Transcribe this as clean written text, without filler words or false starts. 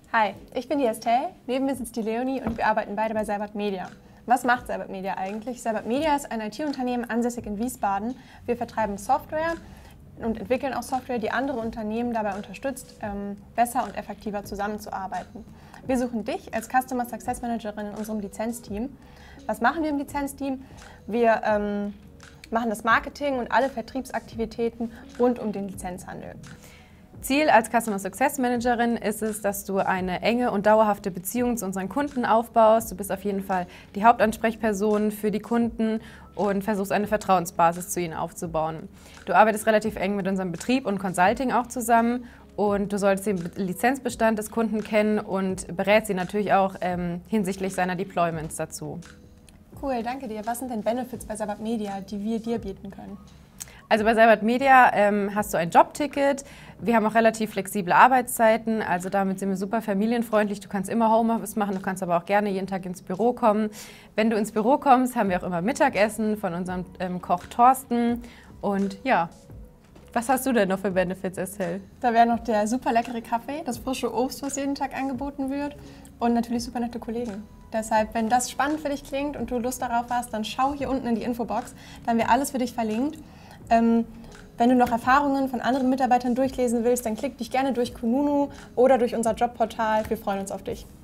Hi, ich bin die Estelle, neben mir sitzt die Leonie und wir arbeiten beide bei Seibert Media. Was macht Seibert Media eigentlich? Seibert Media ist ein IT-Unternehmen ansässig in Wiesbaden. Wir vertreiben Software und entwickeln auch Software, die andere Unternehmen dabei unterstützt, besser und effektiver zusammenzuarbeiten. Wir suchen dich als Customer Success Managerin in unserem Lizenzteam. Was machen wir im Lizenzteam? Wir machen das Marketing und alle Vertriebsaktivitäten rund um den Lizenzhandel. Ziel als Customer Success Managerin ist es, dass du eine enge und dauerhafte Beziehung zu unseren Kunden aufbaust. Du bist auf jeden Fall die Hauptansprechperson für die Kunden und versuchst eine Vertrauensbasis zu ihnen aufzubauen. Du arbeitest relativ eng mit unserem Betrieb und Consulting auch zusammen und du solltest den Lizenzbestand des Kunden kennen und berätst ihn natürlich auch hinsichtlich seiner Deployments dazu. Cool, danke dir. Was sind denn Benefits bei Seibert Media, die wir dir bieten können? Also bei Seibert Media hast du ein Jobticket. Wir haben auch relativ flexible Arbeitszeiten, also damit sind wir super familienfreundlich. Du kannst immer Homeoffice machen, du kannst aber auch gerne jeden Tag ins Büro kommen. Wenn du ins Büro kommst, haben wir auch immer Mittagessen von unserem Koch Thorsten. Und ja, was hast du denn noch für Benefits, Estelle? Da wäre noch der super leckere Kaffee, das frische Obst, was jeden Tag angeboten wird und natürlich super nette Kollegen. Deshalb, wenn das spannend für dich klingt und du Lust darauf hast, dann schau hier unten in die Infobox, da haben wir alles für dich verlinkt. Wenn du noch Erfahrungen von anderen Mitarbeitern durchlesen willst, dann klick dich gerne durch Kununu oder durch unser Jobportal. Wir freuen uns auf dich.